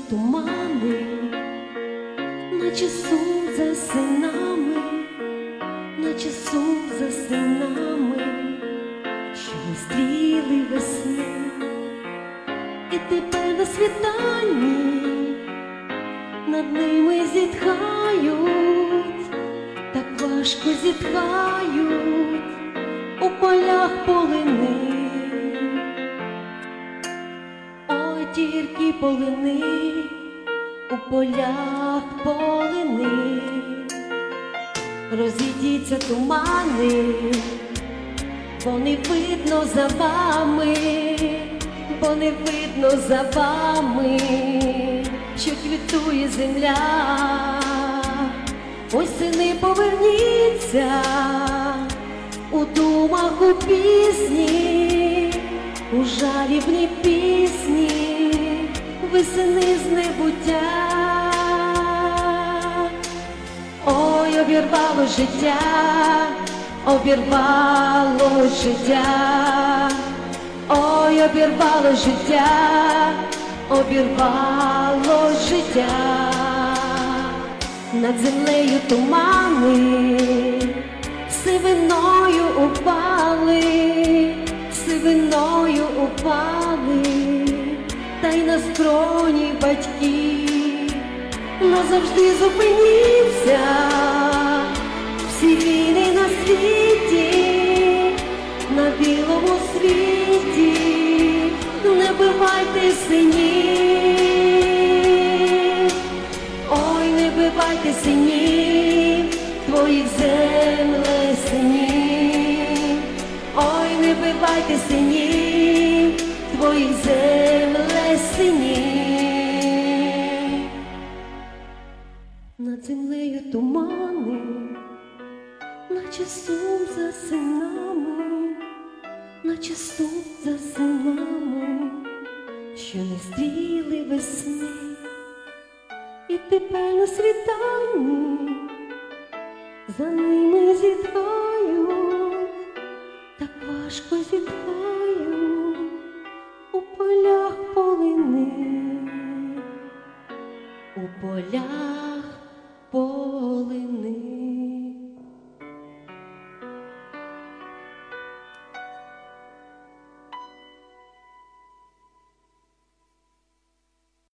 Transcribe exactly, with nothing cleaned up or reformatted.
тумани, наче сум за синами, наче сум за синами, що не стріли весни. І тепер на світанні над ними зітхають, так важко зітхають у полях полини. Ой, тільки полини, у полях полини. Розійдіться тумани, бо не видно за вами, бо не видно за вами, що квітує земля. Ой, сини, поверніться у думах, у пісні, у жалібній пісні, весени з небуття. Ой, обірвало життя, обірвало життя, ой, обірвало життя, обірвало життя. Над землею тумани сивиною упали, сивиною упали, та й на скроні батьки. Назавжди зупиніться всі війни на світі, на білому світі, не бивайте синів, ой, не бивайте синів, твоїх земле синів, ой, не бивайте синів, твоїх земле синів. Над землею тумани, наче сум за синами, наче сум за синами, що не стріли весни. І тепер на світанні за ними зітхають, так важко зітхають у полях полини, у полях полини.